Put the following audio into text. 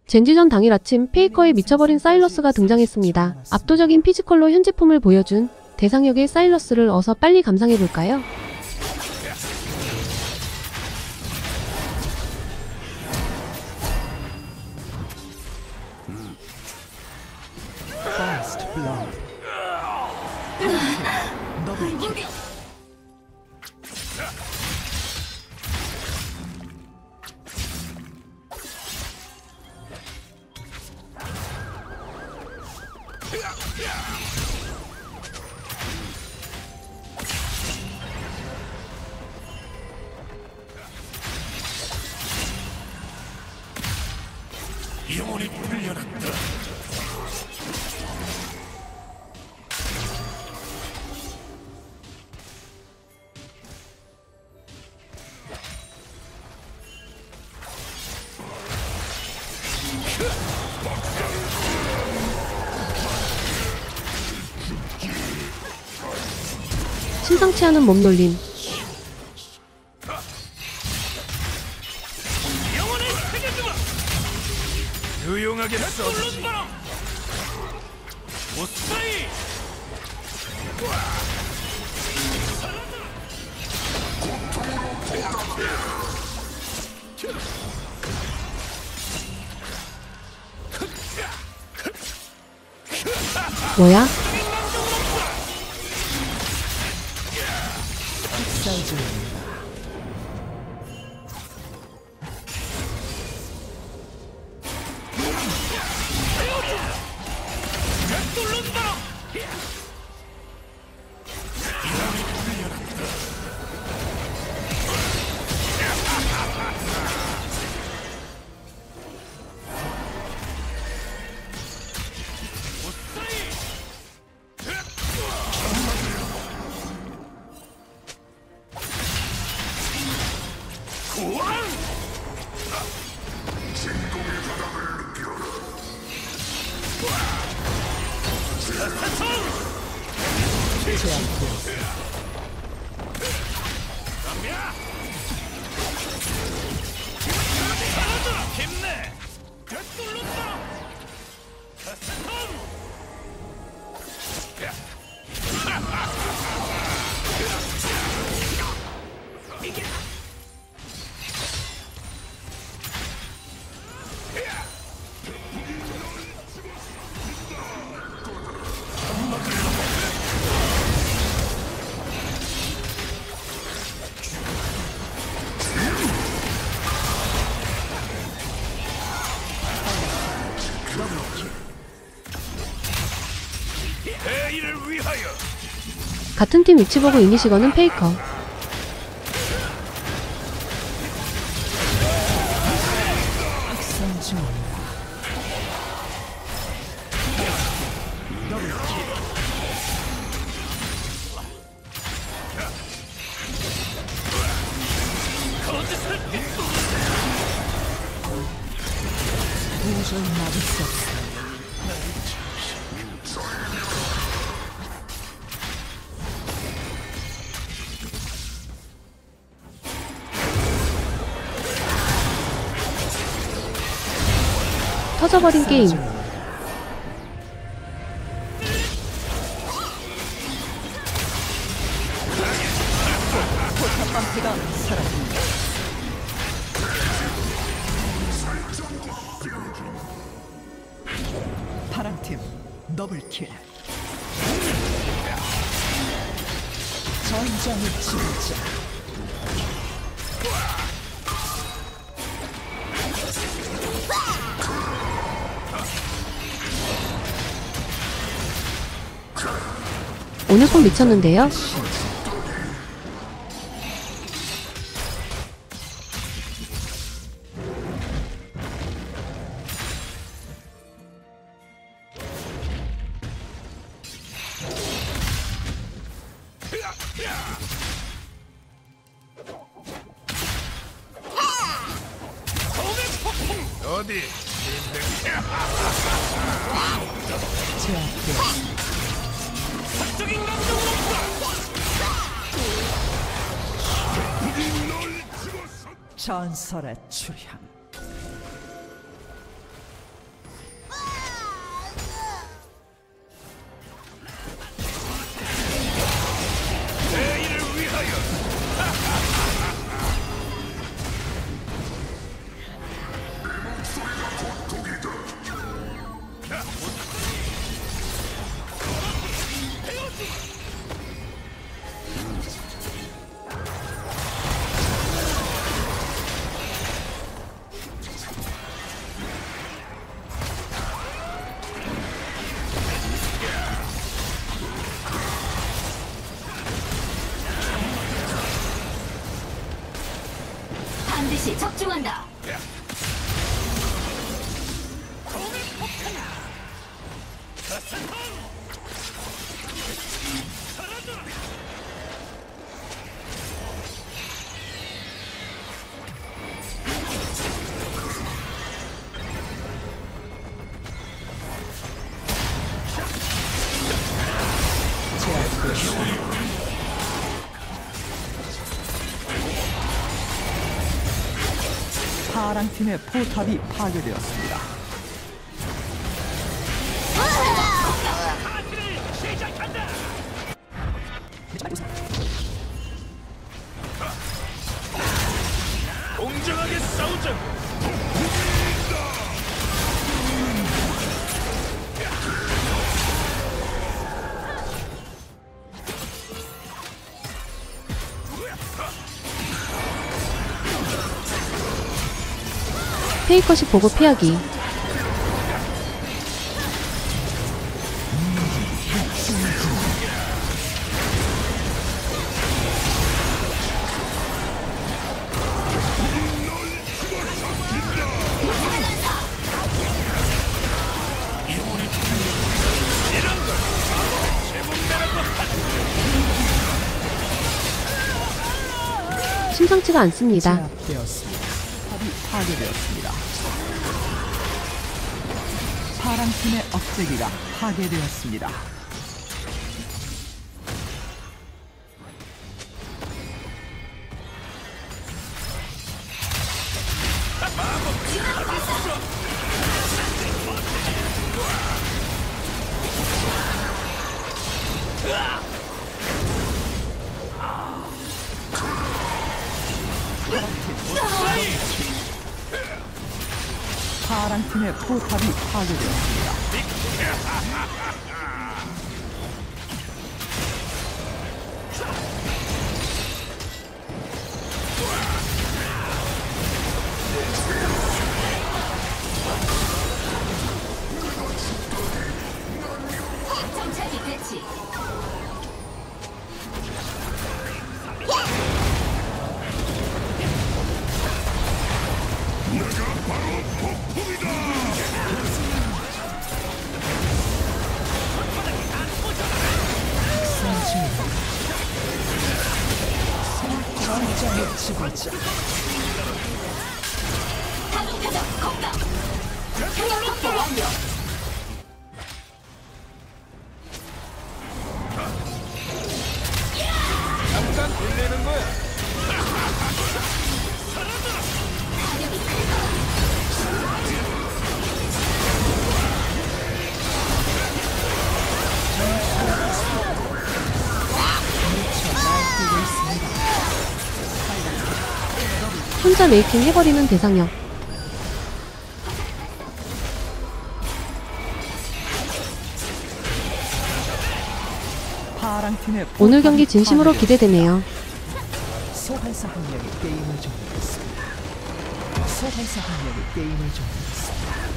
젠지전 당일 아침 페이커에 미쳐버린 사일러스가 등장했습니다. 압도적인 피지컬로 현 제품을 보여준 대상역의 사일러스를 어서 빨리 감상해볼까요? 영혼이 풀려났다. 심상치 않은 몸놀림. 유용하게 써주지. 오스파이! 뭐야? 힘내! 대의를 위하여! 같은 팀 위치 보고 이니시 거는 페이커. 도저히 막을 수 없어. 터져버린 게임. 포탑방패가 사라진다. 파랑팀 더블킬. 전장을 치르자. 오늘 꼭 미쳤는데요? 어디? 제압되었습니다. 적인 감정은 없다. 전설의 출현. 위하여. 반드시 적중한다. 제압되었습니다. 파랑팀의 포탑이 파괴되었습니다. 파티를 시작한다. 공정하게 싸우자고. 페이커식 보고 피하기. 심상치가 않습니다. 제압되었습니다. 포탑이 파괴되었습니다. 파랑팀의 억제기가 파괴되었습니다. 파랑팀의 포탑이 파괴되었습니다. 정찰기 배치. 전장의 지배자. 타격 표적 공격. 표적 확보 완료. 잠깐 돌리는 거야. 혼자 메이킹 해버리는 대상역. 파랑팀의 오늘 경기 포탑이 진심으로 기대되네요. 소환사 한 명이 게임을 종료했습니다. 소환사 한 명이 게임을 종료했습니다.